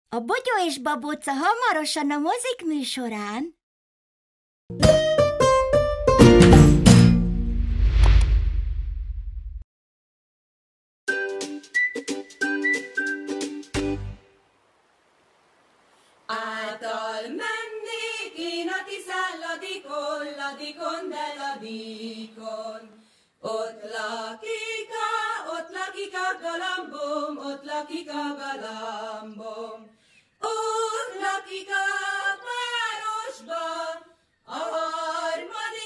A Bogyó és Babóca hamarosan a mozik műsorán. Által mennék én a Tiszán ladikon, de ladikon. Ott lakik a galambom, ott lakik a galambom. Ott lakik a városban, a 3.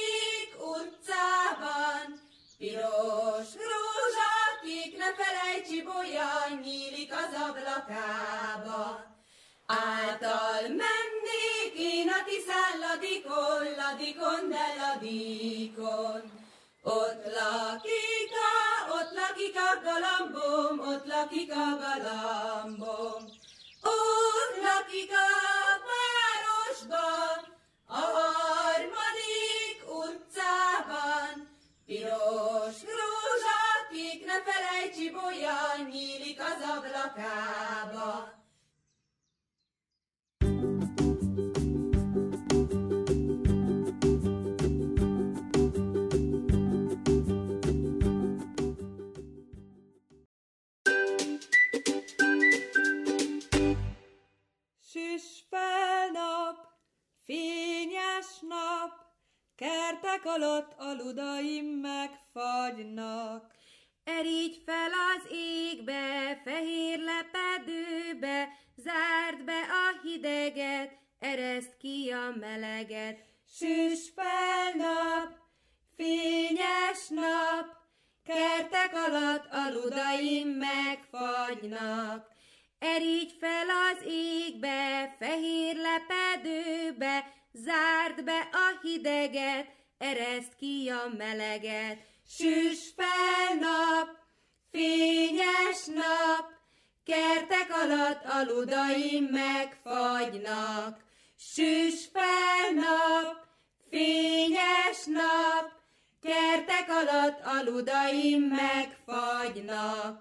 utcában. Piros rózsakik, ne felejts, Csibolya, nyílik az ablakába. Által mennék én a Tiszán ladikon, de ladikon. Ott lakik a galambom, ott lakik a galambom. Ott lakik a városban, a 3. utcában. Piros rózsakik, ne felejts, Csibolya, nyílik az ablakába. Süss fel nap, fényes nap, kertek alatt a ludaim megfagynak. Erígy fel az égbe, fehér lepedőbe, zárd be a hideget, ereszd ki a meleget. Süss fel nap, fényes nap, kertek alatt a ludaim megfagynak. Erígy fel az égbe, fehér lepedőbe, zárd be a hideget, ereszd ki a meleget. Süss fel nap, fényes nap, kertek alatt a ludaim megfagynak. Süss fel nap, fényes nap, kertek alatt a ludaim megfagynak.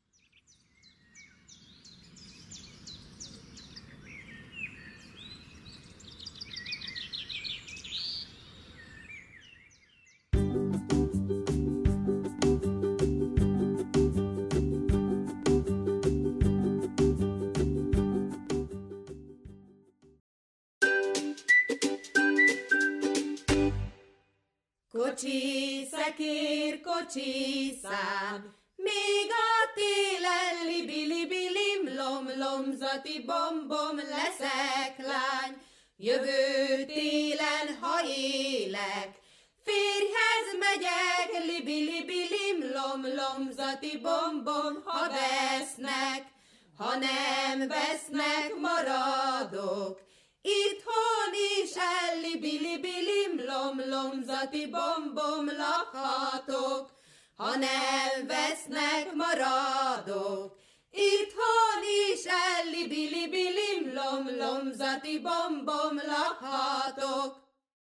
Kocsi, szekér, kocsi, szám, még a télen libi-libi-lim, lom-lomzati bom-bom leszek lány. Jövő télen, ha élek, férjhez megyek, libi-libi-lim, lom-lomzati bom-bom, ha vesznek. Ha nem vesznek, maradok, itthon is libi-libi-lim, lom-lomzati bom-bom lakhatok. Ha nem vesznek, maradok, itthon is libi-libi-lim, lom-lomzati bom-bom lakhatok.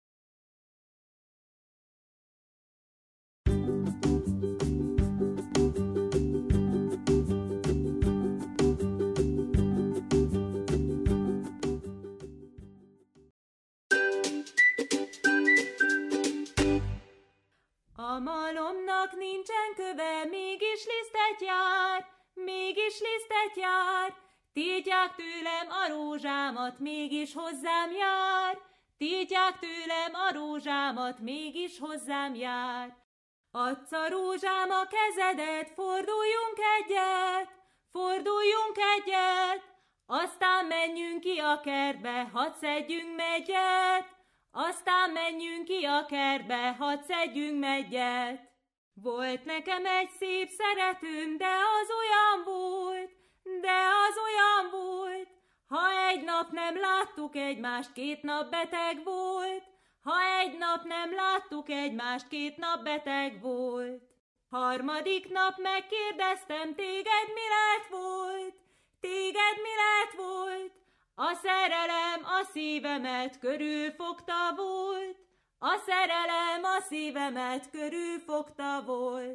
A malomnak nincsen köve, mégis lisztet jár, mégis lisztet jár. Tiltják tőlem a rózsámat, mégis hozzám jár. Tiltják tőlem a rózsámat, mégis hozzám jár. Adsz a rózsám a kezedet, forduljunk egyet, forduljunk egyet. Aztán menjünk ki a kertbe, hadd szedjünk megyet. Aztán menjünk ki a kertbe, hadd szedjünk megyet. Volt nekem egy szép szeretőm, de az olyan volt, de az olyan volt. Ha egy nap nem láttuk egymást, 2 nap beteg volt. Ha egy nap nem láttuk egymást, 2 nap beteg volt. 3. nap megkérdeztem, téged mi lett volt? Téged mi lett volt? A szerelem a szívemet körülfogta volt. A szerelem a szívemet körülfogta volt.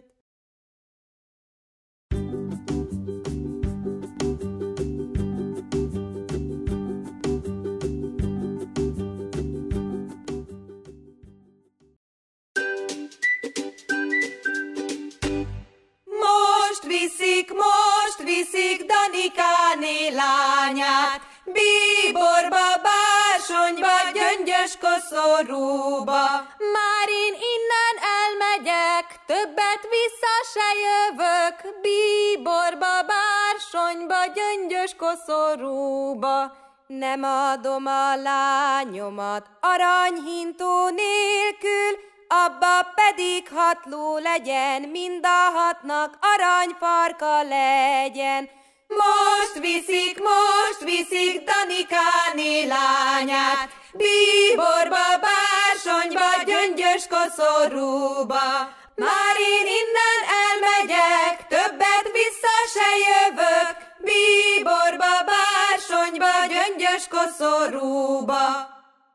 lányát, bíborba, bársonyba, gyöngyös koszorúba. Már én innen elmegyek, többet vissza se jövök, bíborba, bársonyba, gyöngyös koszorúba. Nem adom a lányomat aranyhintó nélkül, abba pedig 6 ló legyen, mind a 6-nak aranyfarka legyen. Most viszik Danikáné lányát, bíborba, bársonyba, gyöngyös koszorúba. Már én innen elmegyek, többet vissza se jövök, bíborba, bársonyba, gyöngyös koszorúba.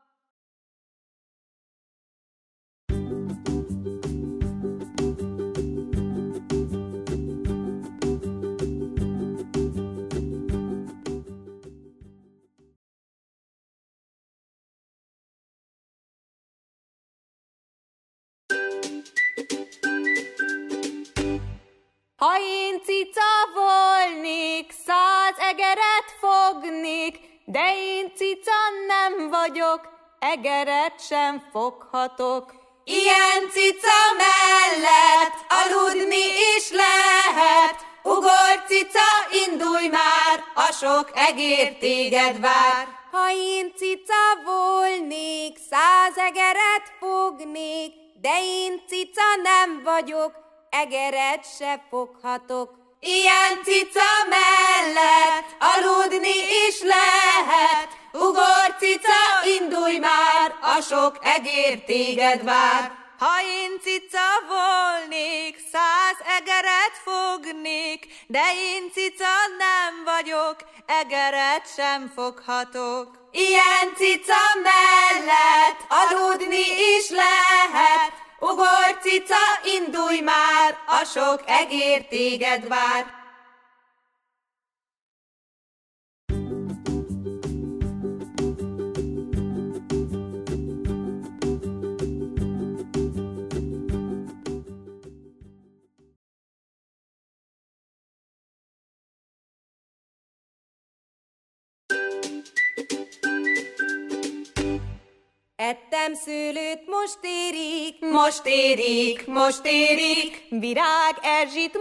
Ha én cica volnék, 100 egeret fognék, de én cica nem vagyok, egeret sem foghatok. Ilyen cica mellett aludni is lehet, ugorj cica, indulj már, a sok egér téged vár. Ha én cica volnék, 100 egeret fognék, de én cica nem vagyok, egeret se foghatok. Ilyen cica mellett aludni is lehet, ugorj cica, indulj már, a sok egér téged vár. Ha én cica volnék, 100 egeret fognék, de én cica nem vagyok, egeret sem foghatok. Ilyen cica mellett aludni is lehet, ugorj cica, indulj már, a sok egér téged vár. Ettem szőlőt, most érik, Virág Erzsit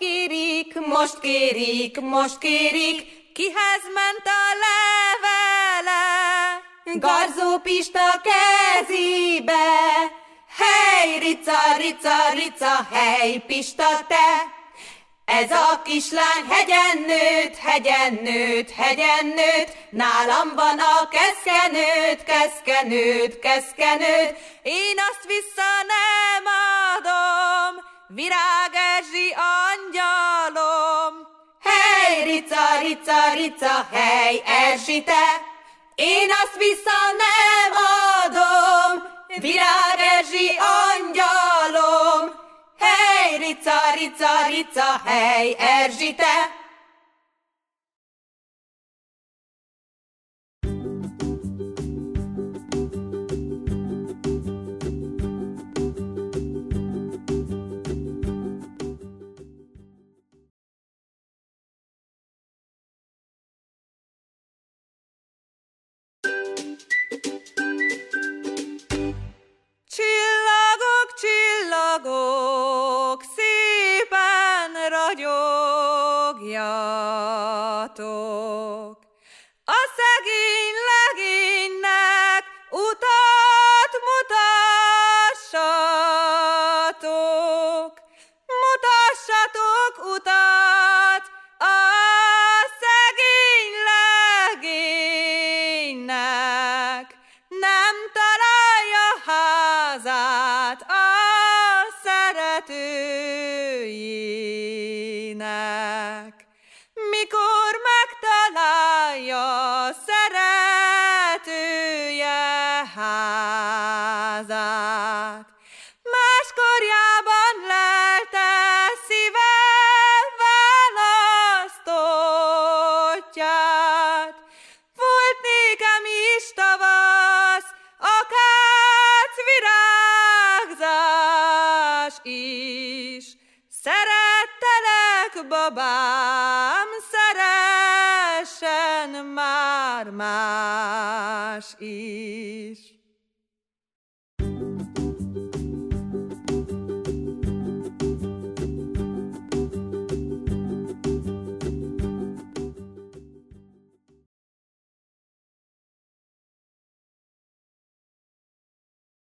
most kérik, kihez ment a levele? Garzó Pista kezébe. Hely, rica, rica, rica, hely, Pista te! Ez a kislány hegyen nőtt, hegyen nőtt, hegyen nőtt, nálam van a keszkenőt, keszkenőt, keszkenőt. Én azt vissza nem adom, Virág Erzsi angyalom. Hely, rica, rica, rica, hely, Erzsi te! Én azt vissza nem adom, Virág Erzsi angyalom. Hely, rica, rica, rica, hely, Erzsi te! Csillagok, csillagok, szépen ragyogjatok. A szegény legénynek utat mutassatok. Mutassatok utat a szegény legénynek. Nem találja házát a szeretőjének. Mikor megtalálja szeretője házát, máskorjában lelte szíve választottját. Volt nékem is tavasz, akác virágzás is. Szerettelek, babám, szeresselek legyen már más is.